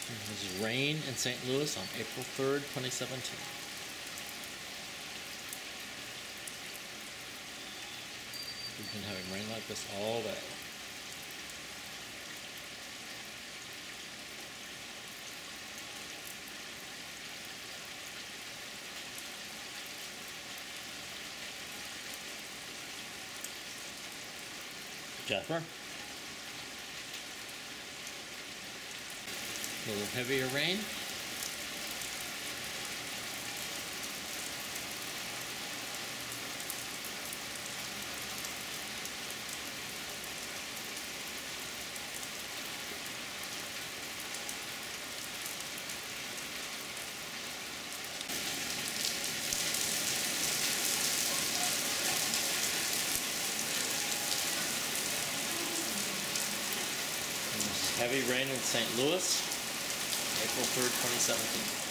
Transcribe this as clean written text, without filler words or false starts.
This is rain in St. Louis on April 3rd, 2017. We've been having rain like this all day. Jasper? A little heavier rain. Heavy rain in St. Louis, April 3rd, 2017.